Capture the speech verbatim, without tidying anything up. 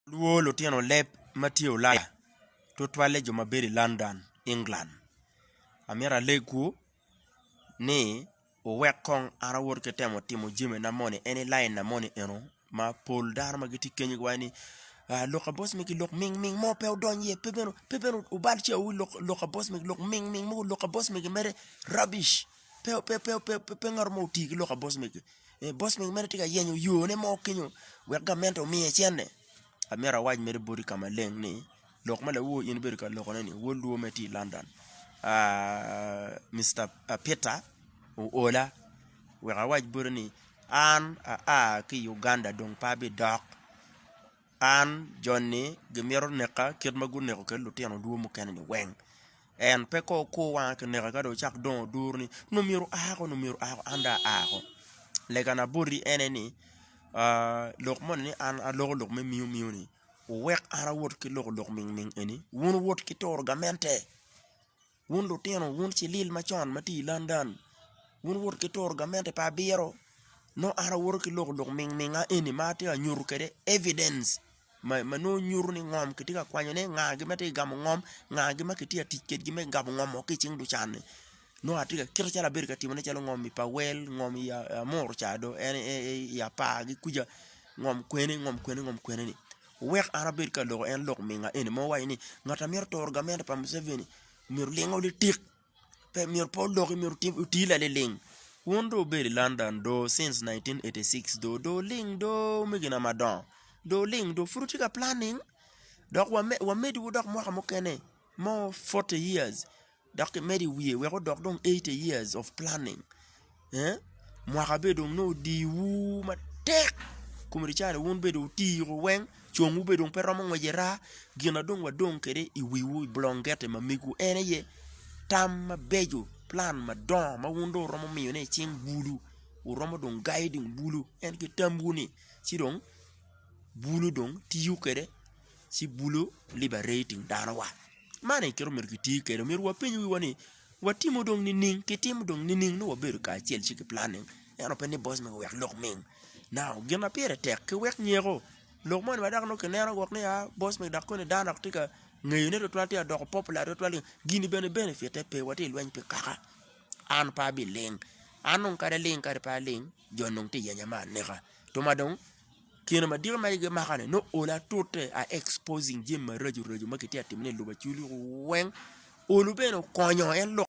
Luo lutieno lep matio Ulaya to twale joma beri London, England. Amira legu ni owek kong ara wor ke temo timo jime na moni any line na moni eno ma pol dar ma giti kenyi gwani uh, loka Bosmic lok ming ming mo pe odonye pepeno pepeno ubal che u lok loka Bosmic lok ming ming mo loka Bosmic mere rubbish pe pe pe pe pe, pe ngar mo ti loka Bosmic e Bosmic mere tiga yenyo yo ne mo kenyo wek gamento mi e chenne amira waj mere bori kama leng ni lok mala wo in ber ka lok ni wo luo meti London uh, Mister Uh, Peter o ola wega waj bori ni an a a ki Uganda dong pabi dok an Johnny gemiro neka kirma gu neko ke lutiano duo mo kenani weng en peko ko wa ke neka ga do chak don durni no miro ako no miro ako anda ako lega na bori eneni uh, lok mon ni an a lok lok me miu miu ni wek ara wot ki lok lok ming ming eni wun wot ki tor gamente wun lutiano wun ci lil machon mati London wun wot ki tor gamente pa biro no ara wor ki lok lok ming minga eni mati a nyur kede evidence ma ma no nyur ni ngom kitika kwanyo ne nga gi mati gam ngom nga gi makiti a ticket gi me gam ngom o ki ching du chan no atika kira chala ber ka timone chalo ngom mi pa wel ngom ya uh, mor chado en e, e, ya pa gi kuja ngom kwene ngom kwene ngom kwene ni wek ara ber ka lok en lok minga eni mo wai ni ngata mer tor gamente pa Museveni mir lingo li tik pe mir po lok mir tim utila le ling wondo beri London do since nineteen eighty-six do do ling do migina madon do ling do frutika planning dok wa me, wa medi wo dok mo ka mo kene mo forty years dok medi wie we ko dok dong eighty years of planning eh mo ka be dong no di wu ma tek kumri chare won be do ti ro wen chongu be dong pero mo ngejera gina dong wa dong kede i wi wu blongete ma migu ene ye tam ma bejo plan ma don ma wundo romo miyo ne ching bulu u romo don guiding bulu en ki tambuni si don bulu don tiyu kede si bulu liberating dana wa mane kero mer ki ti kede mer wa penyu wani watimo don ni ning ki tim don ni ning no wa ber ka chel chi ki planning eno pe ni Bosmic wek lok ming now gina pere tek ke wek nyego lok mon wadak no ke nero wok ne ya Bosmic dak ko ne dana tika ngayon ne rotwal tia dok popular rotwal gini bene benefit pe wati lwen pe kaka an pa bi ling anon kare ling kare pa ling jonong ti yanya ma neka to madong kina ma dir ma ge makane no ola tote a exposing jim ma reju reju makiti atimne luba chuli wen olu beno konyo en